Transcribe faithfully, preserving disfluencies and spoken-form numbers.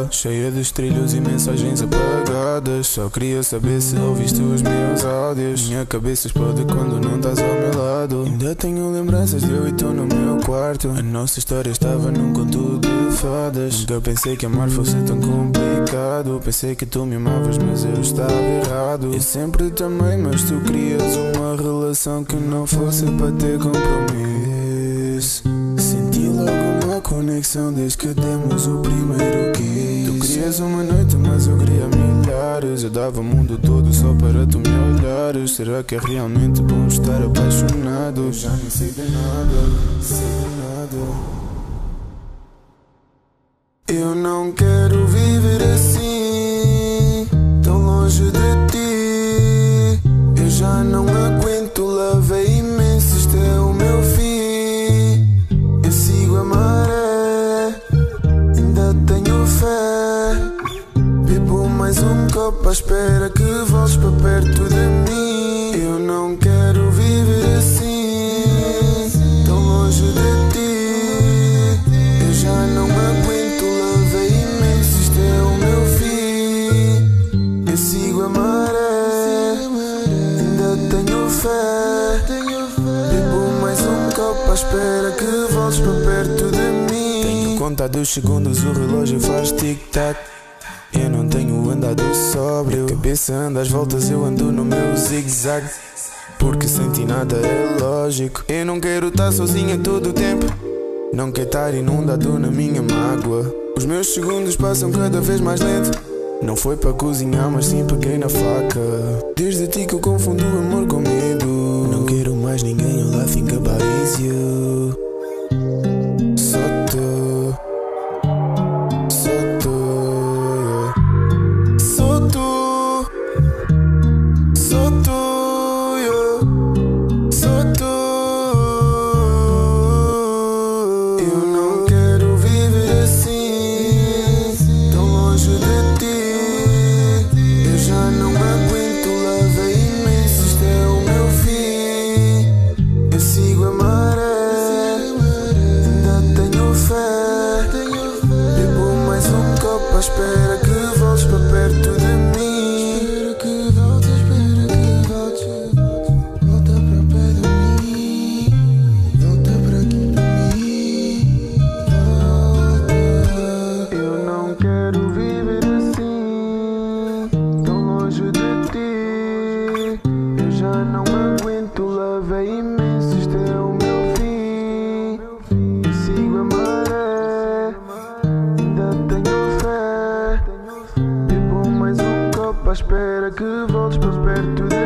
cheia de trilhos e mensagens apagadas. Só queria saber se ouviste os meus áudios. Minha cabeça explode quando não estás ao meu lado. Ainda tenho lembranças de eu e tu no meu quarto. A nossa história estava num conto de fadas. Nunca pensei que amar fosse tão complicado. Pensei que tu me amavas, mas eu estava errado. Eu sempre te amei, mas tu querias uma relação que não fosse para ter compromisso. Senti logo uma conexão desde que demos o primeiro kiss. Tu querias uma noite, mas eu queria milhares. Eu dava o mundo todo só para tu me olhares. Será que é realmente bom estar apaixonado? Eu já não sei de nada, sei de nada. Eu não quero viver assim, tão longe de ti. Eu já não aguento, lavei imenso, este é o meu fim. Eu sigo a maré, ainda tenho fé. Bebo mais um copo à espera que voltes para perto de mim. Eu não quero viver assim, tão longe de ti. Eu já não aguento, lavei imenso, este é o meu fim. Eu sigo a maré, ainda tenho fé. Bebo mais um copo à espera que voltes para perto de mim. Tenho contado os segundos, o relógio faz tic-tac. Eu não tenho andado sóbrio, a cabeça anda às voltas, eu ando no meu zig-zag. Porque sem ti nada é lógico. Eu não quero estar sozinha todo o tempo, não quero estar inundado na minha mágoa. Os meus segundos passam cada vez mais lento. Não foi para cozinhar, mas sim peguei na faca. Desde ti que eu confundo o amor com medo. Não quero mais ninguém, all I think about is you. Só tu, só tu, yeah. Só tu, só tu, yeah. Só tu. Eu não quero viver assim, tão longe de ti. Eu já não aguento, lavei imenso, este é o meu fim. Eu sigo a maré, ainda tenho fé. Bebo mais um copo à espera que voltes para perto de mim. Espero que voltes, espero que voltes. Volta para perto de mim, volta para aqui para mim. Volta. Eu não quero viver assim, tão longe de ti. Eu já não aguento, lavei imenso, este é o meu fim. Eu sigo a maré, ainda tenho fé. Bebo mais um copo à espera que voltes para perto de